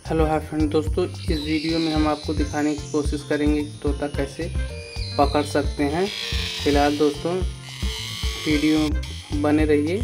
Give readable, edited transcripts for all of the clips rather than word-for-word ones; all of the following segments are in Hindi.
हेलो हाय फ्रेंड दोस्तों, इस वीडियो में हम आपको दिखाने की कोशिश करेंगे कि तोता कैसे पकड़ सकते हैं। फिलहाल दोस्तों वीडियो में बने रहिए।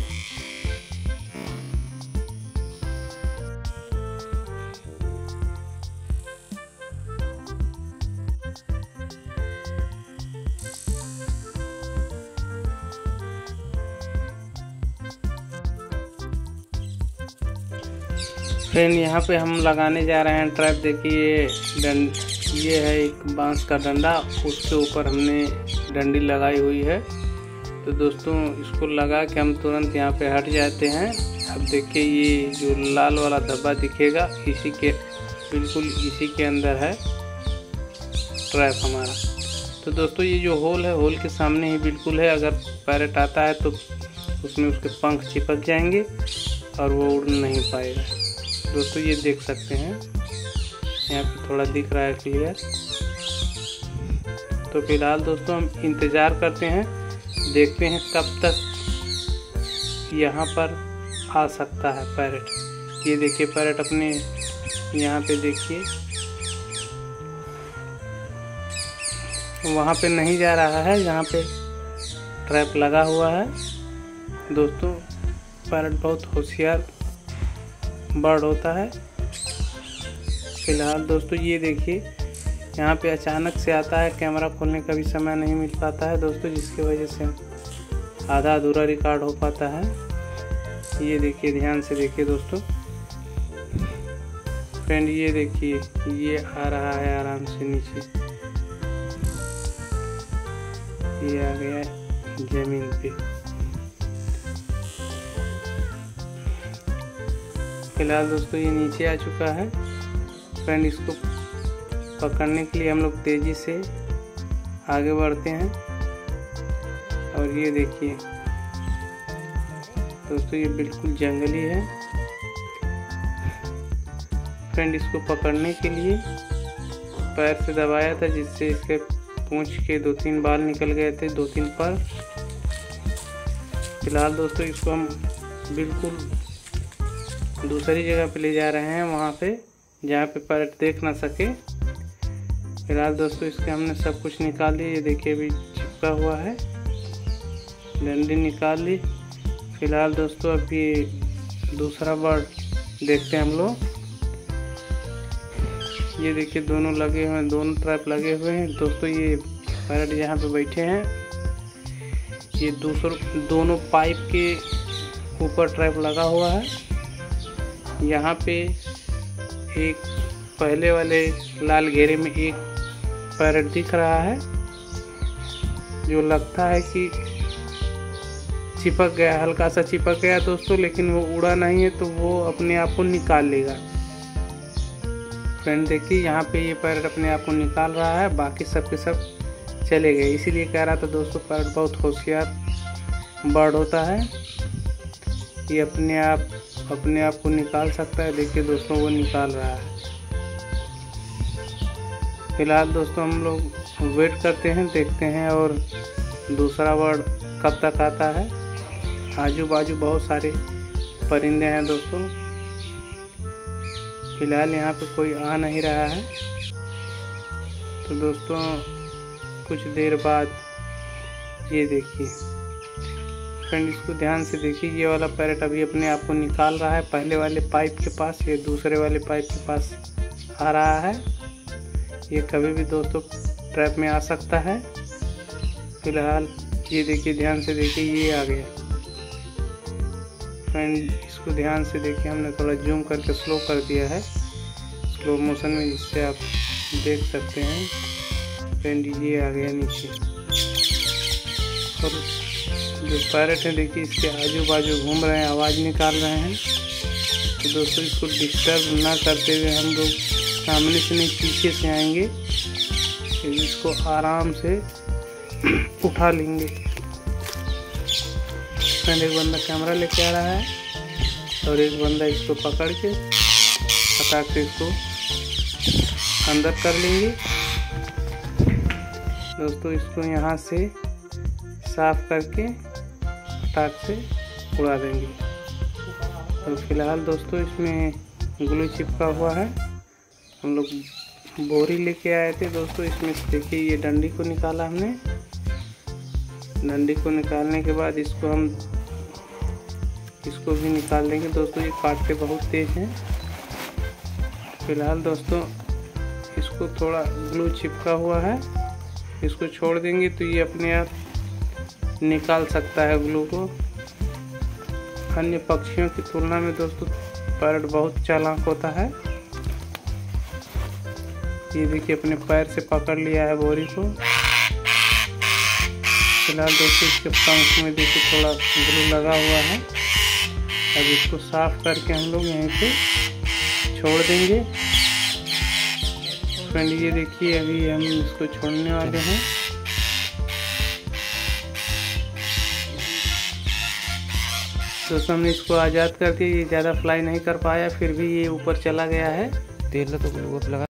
फ्रेंड यहाँ पे हम लगाने जा रहे हैं ट्रैप। देखिए ये है एक बांस का डंडा, उसके ऊपर हमने डंडी लगाई हुई है। तो दोस्तों इसको लगा के हम तुरंत यहाँ पे हट जाते हैं। अब देखिए ये जो लाल वाला धब्बा दिखेगा बिल्कुल इसी के अंदर है ट्रैप हमारा। तो दोस्तों ये जो होल है, होल के सामने ही बिल्कुल है। अगर पैरेट आता है तो उसमें उसके पंख चिपक जाएंगे और वो उड़ नहीं पाएगा। दोस्तों ये देख सकते हैं, यहाँ पे थोड़ा दिख रहा है क्लियर। तो फिलहाल दोस्तों हम इंतज़ार करते हैं, देखते हैं कब तक यहाँ पर आ सकता है पैरेट। ये देखिए पैरेट अपने यहाँ पे देखिए वहाँ पे नहीं जा रहा है, यहाँ पे ट्रैप लगा हुआ है। दोस्तों पैरेट बहुत होशियार बर्ड होता है। फिलहाल दोस्तों ये देखिए यहाँ पे अचानक से आता है, कैमरा खोलने का भी समय नहीं मिल पाता है दोस्तों, जिसकी वजह से आधा अधूरा रिकॉर्ड हो पाता है। ये देखिए, ध्यान से देखिए दोस्तों। फ्रेंड ये देखिए ये आ रहा है आराम से नीचे, ये आ गया जमीन पे। फिलहाल दोस्तों ये नीचे आ चुका है। फ्रेंड इसको पकड़ने के लिए हम लोग तेज़ी से आगे बढ़ते हैं। और ये देखिए दोस्तों ये बिल्कुल जंगली है। फ्रेंड इसको पकड़ने के लिए पैर से दबाया था, जिससे इसके पूंछ के 2-3 बाल निकल गए थे, 2-3 पर। फिलहाल दोस्तों इसको हम बिल्कुल दूसरी जगह पे ले जा रहे हैं, वहाँ पे जहाँ पे पैरेट देख ना सके। फिलहाल दोस्तों इसके हमने सब कुछ निकाल लिया। ये देखिए अभी चिपका हुआ है, डंडी निकाल ली। फिलहाल दोस्तों अभी दूसरा बर्ड देखते हैं हम लोग। ये देखिए दोनों लगे हुए हैं, दोनों ट्रैप लगे हुए हैं दोस्तों। ये पैरेट यहाँ पे बैठे हैं, ये दोनों पाइप के ऊपर ट्रैप लगा हुआ है। यहाँ पे एक पहले वाले लाल घेरे में एक पैरेट दिख रहा है, जो लगता है कि चिपक गया, हल्का सा चिपक गया दोस्तों, लेकिन वो उड़ा नहीं है, तो वो अपने आप को निकाल लेगा। फ्रेंड देखिए यहाँ पे ये पैरेट अपने आप को निकाल रहा है, बाकी सब के सब चले गए। इसीलिए कह रहा था दोस्तों पैरेट बहुत होशियार बर्ड होता है, ये अपने आप को निकाल सकता है। देखिए दोस्तों वो निकाल रहा है। फिलहाल दोस्तों हम लोग वेट करते हैं, देखते हैं और दूसरा बर्ड कब तक आता है। आजू बाजू बहुत सारे परिंदे हैं दोस्तों। फिलहाल यहाँ पे कोई आ नहीं रहा है। तो दोस्तों कुछ देर बाद ये देखिए फ्रेंड, इसको ध्यान से देखिए, ये वाला पैरेट अभी अपने आप को निकाल रहा है पहले वाले पाइप के पास, ये दूसरे वाले पाइप के पास आ रहा है। ये कभी भी दोस्तों ट्रैप में आ सकता है। फिलहाल ये देखिए, ध्यान से देखिए, ये आ गया। फ्रेंड इसको ध्यान से देखिए, हमने थोड़ा जूम करके स्लो कर दिया है, स्लो मोशन में, जिससे आप देख सकते हैं। फ्रेंड ये आ गया नीचे। और जो पैरेट है देखिए इसके आजू बाजू घूम रहे हैं, आवाज़ निकाल रहे हैं। तो दोस्तों इसको डिस्टर्ब ना करते हुए हम लोग सामने से नहीं पीछे से आएंगे, तो इसको आराम से उठा लेंगे। फ्रेंड एक बंदा कैमरा लेके आ रहा है और एक बंदा इसको पकड़ के फटाक से इसको अंदर कर लेंगे। दोस्तों इसको यहाँ से साफ करके फटाक से उड़ा देंगे। तो फिलहाल दोस्तों इसमें ग्लू चिपका हुआ है, हम लोग बोरी लेके आए थे दोस्तों। इसमें से देखिए ये डंडी को निकाला हमने। डंडी को निकालने के बाद इसको भी निकाल देंगे दोस्तों। ये काटते बहुत तेज हैं। फिलहाल दोस्तों इसको थोड़ा ग्लू चिपका हुआ है, इसको छोड़ देंगे तो ये अपने आप निकाल सकता है ग्लू को। अन्य पक्षियों की तुलना में दोस्तों पैरट बहुत चालाक होता है। ये देखिए अपने पैर से पकड़ लिया है बोरी को। फिलहाल दोस्तों इसके पंख में देखिए थोड़ा ग्लू लगा हुआ है। अब इसको साफ करके हम लोग यहीं पे छोड़ देंगे। फ्रेंड ये देखिए अभी हम इसको छोड़ने वाले हैं। दोस्तों हमने इसको आज़ाद कर दिया। ये ज़्यादा फ्लाई नहीं कर पाया, फिर भी ये ऊपर चला गया है। तेल तो लगा